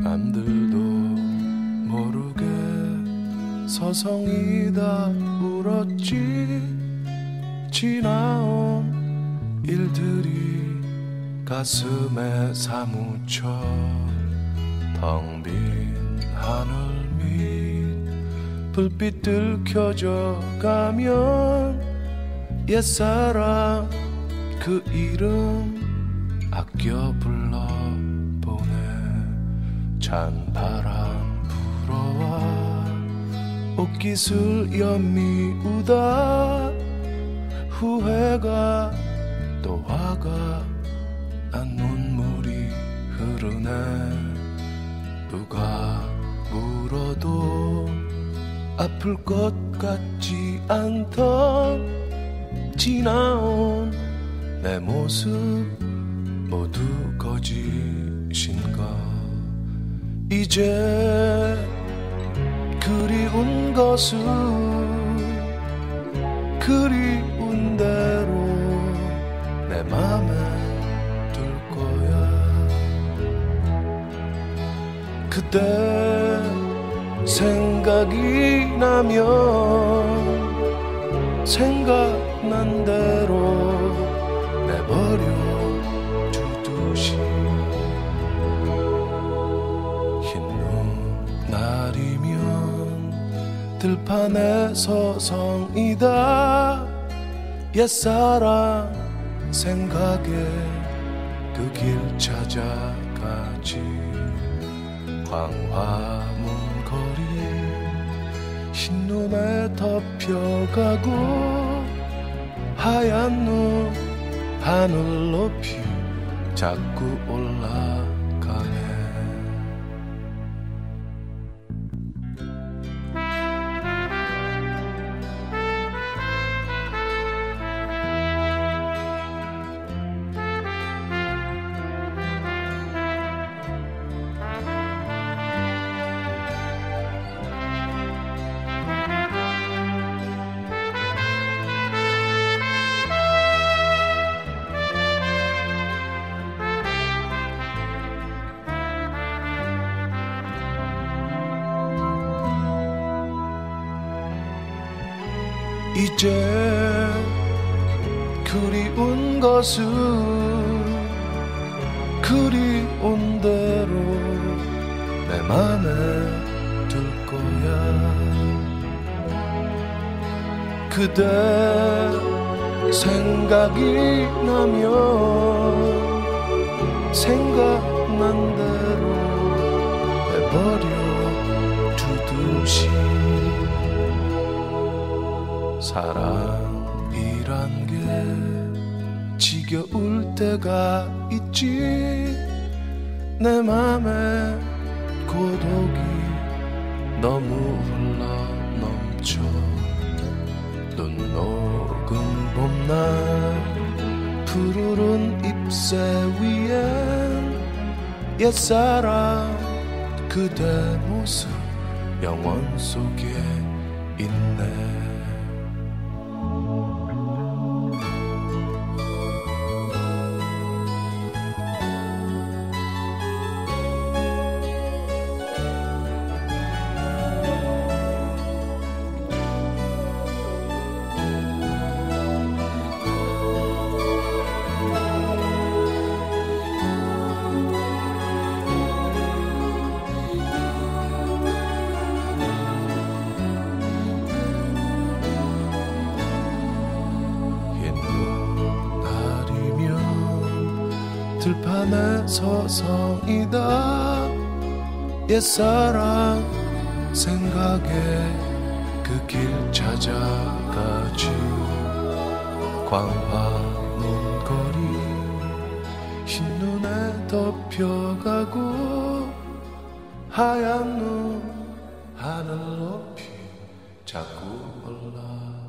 남들도 모르게 서성이다 울었지. 지나온 일들이 가슴에 사무쳐 텅 빈 하늘 밑 불빛들 켜져 가면 옛사랑 그 이름 아껴 불러보네. 찬바람 불어와 옷깃을 연미우다 후회가 또 화가 난 눈물이 흐르네. 누가 물어도 아플 것 같지 않던 지나온 내 모습 모두 거짓인가. 이제 그리운 것은 그리운 대로 내 맘에 둘 거야. 그때 생각이 나면 생각난 대로 내버려 두듯이 흰눈 날이면 들판에 서성이다 옛사랑 생각에 그 길 찾아가지. 광화문 거리 흰눈에 덮여가고 하얀 눈 하늘 높이 자꾸 올라가네. 이제 그리운 것은 그리운 대로 내 맘에 둘 거야. 그대 생각이 나면 생각난 대로 내버려 두듯이. 사랑이란 게 지겨울 때가 있지. 내 맘에 고독이 너무 흘러 넘쳐. 눈 녹은 봄날 푸르른 잎새 위엔 옛사랑 그대 모습 영원 속에 있네. 들판에 서성이다 옛사랑 생각에 그 길 찾아가지. 광화문 거리 흰눈에 덮여가고 하얀 눈 하늘 높이 자꾸 올라